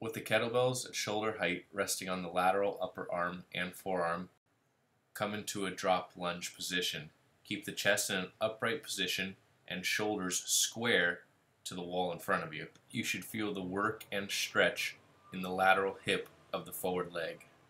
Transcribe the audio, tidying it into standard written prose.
With the kettlebells at shoulder height resting on the lateral upper arm and forearm, come into a drop lunge position. Keep the chest in an upright position and shoulders square to the wall in front of you. You should feel the work and stretch in the lateral hip of the forward leg.